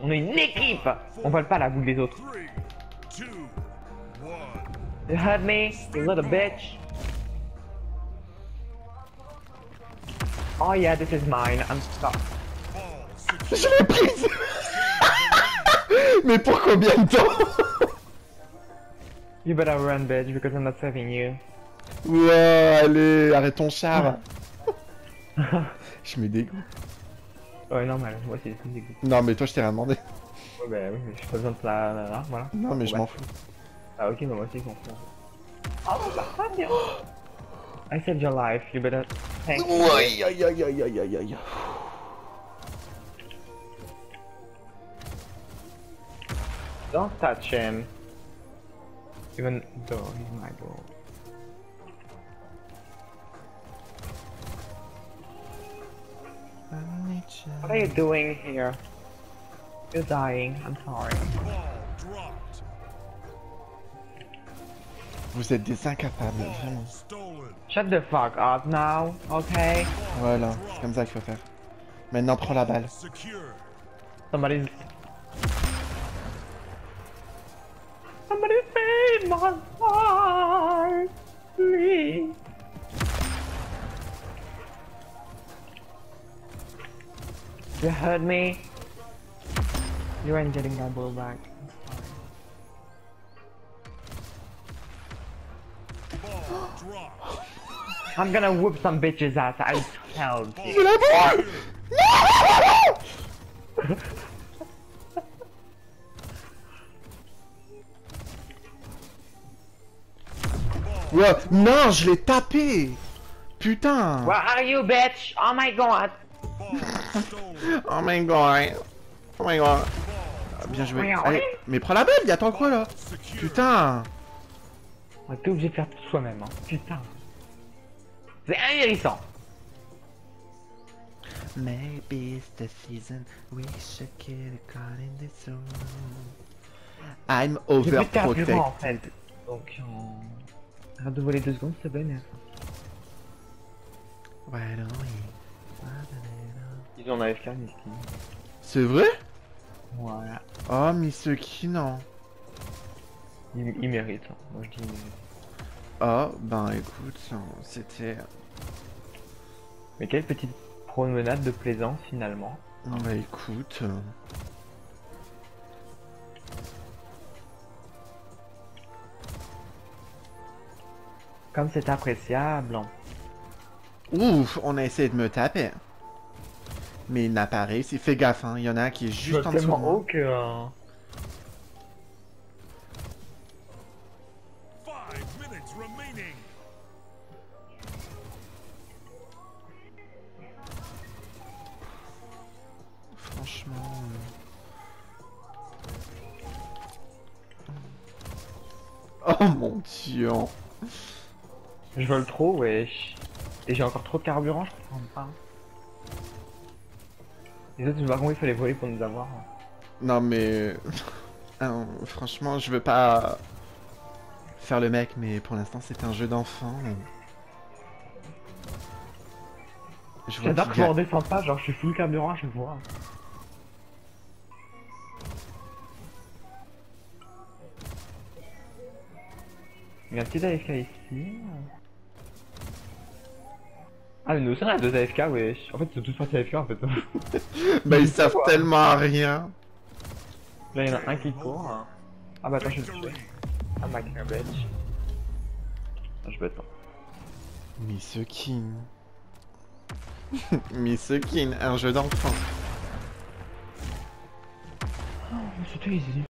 On est une équipe. On vole pas la boule des autres. You heard me, you little bitch. Oh yeah, this is mine. I'm stuck. Je l'ai prise. Mais pour combien de temps? You better run, bitch, because I'm not saving you. Ouais, allez, arrête ton char. Je me dégoûte. Ouais, normal, moi aussi, c'est dégoût. Non, mais toi, je t'ai rien demandé. Ouais, bah oui, mais j'ai pas besoin de la... voilà. Non, mais je Ouais. m'en fous. Ah ok, mais moi aussi, je m'en fous. Oh, bah, pas bien. I saved your life, you better... Thank you. Aïe, aïe, aïe, aïe, aïe, aïe, aïe. Don't touch him. Even though he's my bro. What are you doing here? You're dying, I'm sorry. Vous êtes des incapables, vraiment. Shut the fuck up now, okay? Voilà, c'est comme ça qu'il faut faire. Maintenant, prends la balle. Somebody save my heart, please. You heard me? You ain't getting that ball back. I'm gonna whoop some bitches ass, I tell you. Je la brûle. Ouais, non, je l'ai tapé. Putain. Where are you, bitch? Oh my god. Oh my god. Oh my god. Ah, bien joué. Allez, mais prends la balle, y attends quoi là? Putain. On est obligé de faire tout soi-même, hein. Putain. C'est ahurissant. Maybe it's the season we should get caught in this zone. I'm J'ai plus de carburant en overprotected. fait. Donc, arrête de voler 2 secondes, s'il te plaît, merde. Ouais, non, oui. Ils ont un AFK, Misky. C'est vrai? Voilà. Oh, Misaki, non. Il mérite, hein. Moi je dis il mérite. Oh, ben écoute, c'était... Mais quelle petite promenade de plaisance finalement. Bah écoute... Comme c'est appréciable. Ouf, on a essayé de me taper. Mais il n'a pas réussi. Fais gaffe, hein. Il y en a un qui est juste en dessous. Tellement haut que... Franchement... Oh mon dieu. Je vole trop, wesh. Et j'ai encore trop de carburant, je comprends pas. Les autres wagons, il fallait voler pour nous avoir. Non mais... franchement, je veux pas faire le mec, mais pour l'instant c'est un jeu d'enfant. J'adore que je me redescends pas, genre je suis full carburant, je vois. Il y a un petit AFK ici. Ah mais nous aussi on a 2 AFK, wesh. En fait c'est tous partis AFK en fait. Bah ils savent tellement à rien. Là il y en a un qui court. Ah bah attends je vais le tuer. Ah ma bitch. Je vais attendre. Misaki. Misaki, un jeu d'enfant. Oh, c'était easy.